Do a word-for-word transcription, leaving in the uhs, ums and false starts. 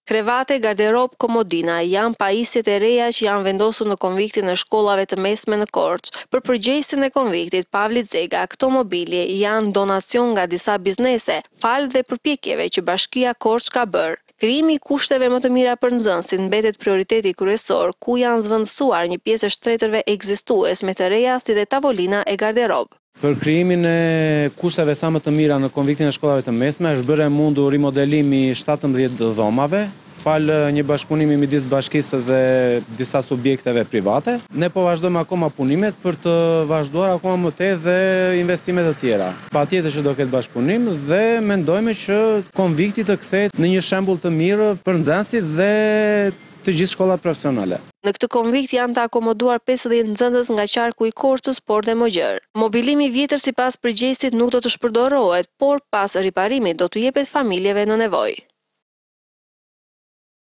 Krevate, garderob, komodina janë pajisjet e reja që janë vendosur në konviktin e shkollave të mesme në Korçë. Për përgjegjësin e konviktit Pavli Zega, këto mobilje janë donacion nga disa biznese, falë dhe përpjekjeve që Bashkia Korçë ka bërë. Krijimi i kushteve më të mira për nxënësit mbetet prioriteti kryesor, ku janë zvendësuar një pjesë e shtretërve ekzistues me të reja si dhe tavolina e garderob. Për krijimin e kushteve sa më të mira në konviktin e shkollave të mesme, është bërë e mundur rimodelimi shtatëmbëdhjetë dhomave, falë një bashkëpunimi midis bashkisë dhe disa subjekteve private. Ne po vazhdojmë akoma punimet për të vazhduar akoma më tej dhe investimet të tjera. Patjetër që do ketë bashkëpunim dhe mendojmë që konvikti të kthehet në një shembull të mirë për nxënësit dhe të gjithë shkollat profesionale. Në këtë konvikt janë të akomoduar pesëdhjetë nxënës nga qarku i Korçës, por dhe Mogjër. Mobilimi i vjetër sipas përgjegjësit nuk do të shpërdorohet, por pas riparimit do t'u jepet familjeve në nevojë.